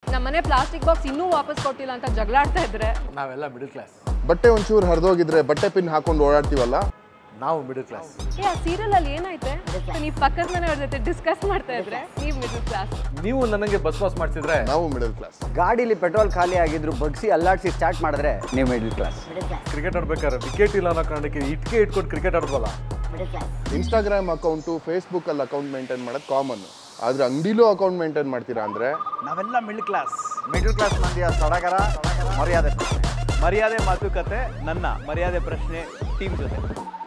ನಮ್ಮನೆ plastic box ಇನ್ನೂ ವಾಪಸ್ ಕೊಟ್ಟಿಲ್ಲ ಅಂತ ಜಗಳಾಡ್ತಾ ಇದ್ರೆ ನಾವೆಲ್ಲ ಮಿಡಲ್ ಕ್ಲಾಸ್. ಬಟ್ಟೆ ಒಂಚೂರು ಹರಿದೋಗಿದ್ರೆ ಬಟ್ಟೆ ಪಿನ್ ಹಾಕೊಂಡು ಓಡಾಡ್ತೀವಲ್ಲ, ನಾವು ಮಿಡಲ್ ಕ್ಲಾಸ್. ಆ ಸೀರಿಯಲ್ ಅಲ್ಲಿ ಏನೈತೆ, ನೀವು ಪಕ್ಕದ ಮನೆಯವ್ರ ಜೊತೆ ಡಿಸ್ಕಸ್ ಮಾಡ್ತಾ ಇದ್ರೆ ನೀವು ಮಿಡಲ್ ಕ್ಲಾಸ್. ನೀವು ನನಗೆ ಬಸ್ ಪಾಸ್ ಮಾಡ್ತಿದ್ರೆ ನಾವು ಮಿಡಲ್ ಕ್ಲಾಸ್. ಗಾಡಿಲಿ ಪೆಟ್ರೋಲ್ ಖಾಲಿ ಆಗಿದ್ರು ಬಗ್ಸಿ ಅಲ್ಲಾಡ್ಸಿ ಸ್ಟಾರ್ಟ್ ಮಾಡಿದ್ರೆ ನೀವು ಮಿಡಲ್ ಕ್ಲಾಸ್. ಕ್ರಿಕೆಟ್ ಆಡ್ಬೇಕಾದ್ರೆ ವಿಕೆಟ್ ಇಲ್ಲ ಅನ್ನೋ ಕಾರಣಕ್ಕೆ ಇಟ್ಕೆ ಇಟ್ಕೊಂಡು ಕ್ರಿಕೆಟ್ ಆಡ್ಬೋದಲ್ಲ. ಇನ್ಸ್ಟಾಗ್ರಾಮ್ ಅಕೌಂಟು ಫೇಸ್ಬುಕ್ಕಲ್ಲಿ ಅಕೌಂಟ್ ಮೇಂಟೈನ್ ಮಾಡೋದು ಕಾಮನ್. ಆದರೆ ಅಂಗಡಿಲೂ ಅಕೌಂಟ್ ಮೇಂಟೈನ್ ಮಾಡ್ತೀರಾ ಅಂದರೆ ನಾವೆಲ್ಲ ಮಿಡಲ್ ಕ್ಲಾಸ್ ಮಂದಿಯ ಸಡಗರ ಮರ್ಯಾದೆ ಮಾತುಕತೆ. ನನ್ನ ಮರ್ಯಾದೆ ಪ್ರಶ್ನೆ ಟೀಮ್ ಜೊತೆ.